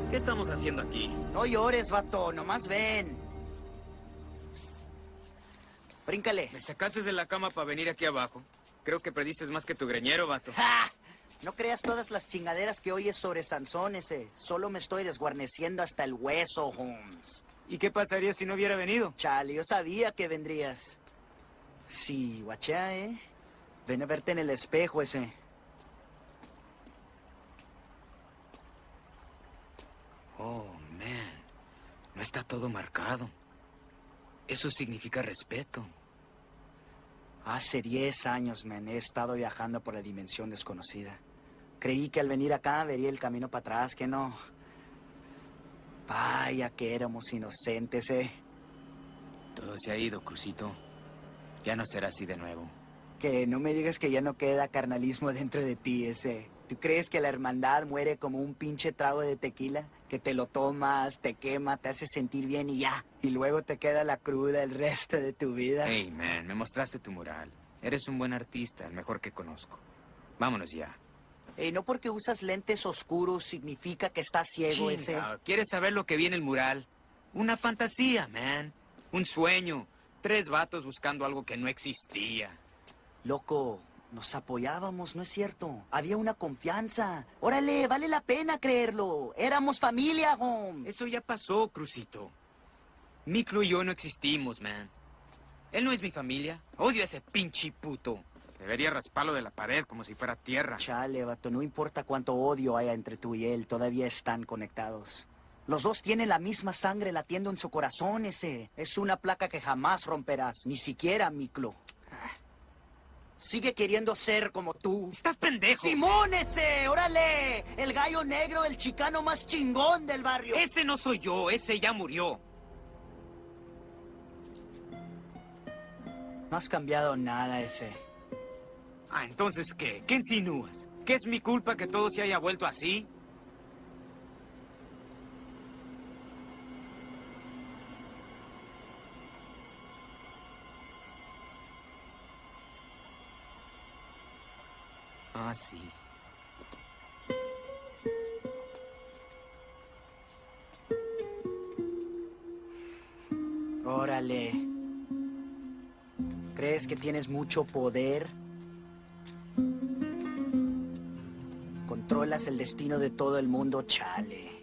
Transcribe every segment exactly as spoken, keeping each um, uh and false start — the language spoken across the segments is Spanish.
¿Qué estamos haciendo aquí? No llores, vato, nomás ven. Bríncale. ¿Me sacaste de la cama para venir aquí abajo? Creo que perdiste más que tu greñero, vato. ¡Ja! No creas todas las chingaderas que oyes sobre Sansón ese. Solo me estoy desguarneciendo hasta el hueso, Holmes. ¿Y qué pasaría si no hubiera venido? Chale, yo sabía que vendrías. Sí, guachá, ¿eh? Ven a verte en el espejo ese. Oh, man. No está todo marcado. Eso significa respeto. Hace diez años, man, he estado viajando por la dimensión desconocida. Creí que al venir acá vería el camino para atrás, que no. Vaya que éramos inocentes, ¿eh? Todo se ha ido, Crucito. Ya no será así de nuevo. Que no me digas que ya no queda carnalismo dentro de ti, ese. ¿Tú crees que la hermandad muere como un pinche trago de tequila? Que te lo tomas, te quema, te hace sentir bien y ya. Y luego te queda la cruda el resto de tu vida. Hey, man, me mostraste tu mural. Eres un buen artista, el mejor que conozco. Vámonos ya. Y no porque usas lentes oscuros significa que estás ciego, ese. Chingado, ¿quieres saber lo que vi en el mural? Una fantasía, man. Un sueño. Tres vatos buscando algo que no existía. Loco, nos apoyábamos, ¿no es cierto? Había una confianza. Órale, vale la pena creerlo. Éramos familia, Holmes. Eso ya pasó, Crucito. Miklo y yo no existimos, man. Él no es mi familia. Odio a ese pinche puto. Debería rasparlo de la pared como si fuera tierra. Chale, vato, no importa cuánto odio haya entre tú y él, todavía están conectados. Los dos tienen la misma sangre latiendo en su corazón, ese. Es una placa que jamás romperás, ni siquiera Miklo. Sigue queriendo ser como tú. ¡Estás pendejo! ¡Simón ese! ¡Órale! El gallo negro, el chicano más chingón del barrio. Ese no soy yo, ese ya murió. No has cambiado nada, ese. Ah, entonces, ¿qué? ¿Qué insinúas? ¿Que es mi culpa que todo se haya vuelto así? Ah, sí. Órale. ¿Crees que tienes mucho poder? Controlas el destino de todo el mundo, chale.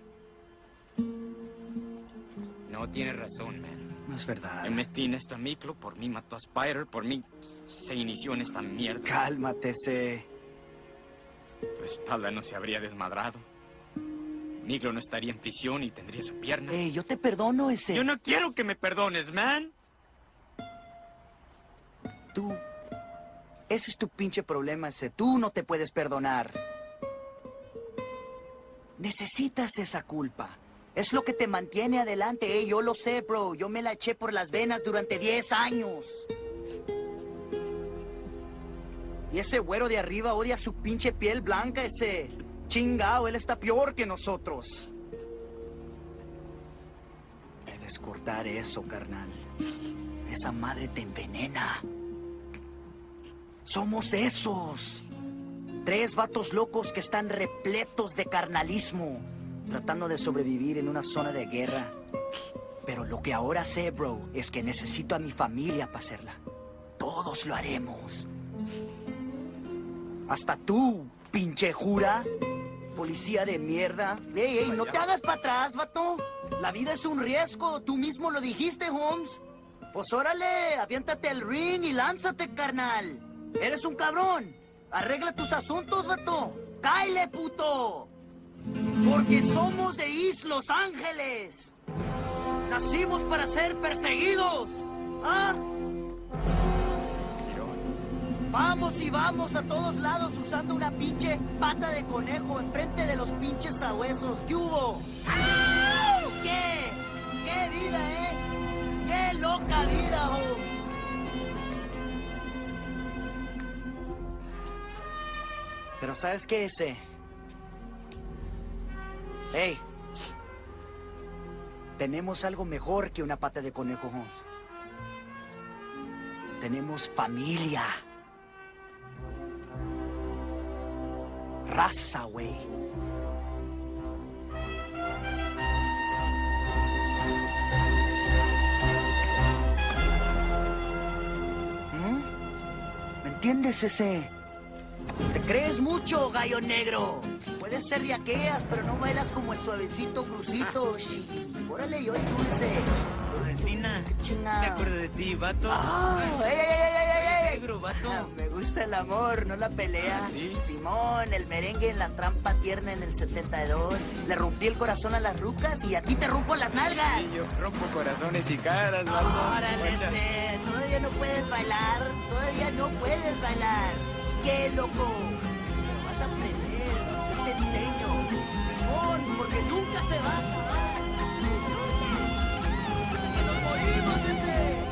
No tienes razón, man. No es verdad. Me metí en esta Miklo, por mí mató a Spider, por mí se inició en esta mierda. Cálmate, ese. Tu espalda no se habría desmadrado. Miklo no estaría en prisión y tendría su pierna. Ey, yo te perdono, ese. Yo no quiero que me perdones, man. Tú... Ese es tu pinche problema, ese. Tú no te puedes perdonar. Necesitas esa culpa. Es lo que te mantiene adelante, eh. Yo lo sé, bro. Yo me la eché por las venas durante diez años. Y ese güero de arriba odia su pinche piel blanca, ese. Chingao, él está peor que nosotros. Debes cortar eso, carnal. Esa madre te envenena. Somos esos. Tres vatos locos que están repletos de carnalismo, tratando de sobrevivir en una zona de guerra. Pero lo que ahora sé, bro, es que necesito a mi familia para hacerla. Todos lo haremos. Hasta tú, pinche jura. Policía de mierda. Ey, ey, no te hagas para atrás, vato. La vida es un riesgo. Tú mismo lo dijiste, Holmes. Pues órale, aviéntate el ring y lánzate, carnal. Eres un cabrón. Arregla tus asuntos, vato. ¡Cáele, puto! Porque somos de East Los Ángeles. Nacimos para ser perseguidos. ¿Ah? Vamos y vamos a todos lados usando una pinche pata de conejo enfrente de los pinches sabuesos. ¿Qué hubo? ¡Au! ¿Qué? ¡Qué vida, eh! ¡Qué loca vida, oh! Pero ¿sabes qué, ese? ¡Hey! Tenemos algo mejor que una pata de conejo, Holmes. Tenemos familia. Raza, güey. entiendes ese? Te crees mucho, gallo negro. Puedes ser riaqueas, pero no bailas como el suavecito crucito. Sí. Órale, yo dulce. Valentina, Qué me chingado. acuerdo de ti, vato. Ah, ey, ey, ey, ey, ey, ey. Negro, vato. Ah, me gusta el amor, no la pelea. ¿Sí? Simón, el merengue en la trampa tierna en el setenta y dos. Le rompí el corazón a las rucas y a ti te rompo las nalgas. Sí, yo rompo corazones y caras, vato. Órale, Guacha. este, todavía no puedes bailar, todavía no puedes bailar. ¡Qué loco! Lo vas a aprender, yo te enseño. Simón, porque nunca se va a acabar. ¡Que nos morimos, este!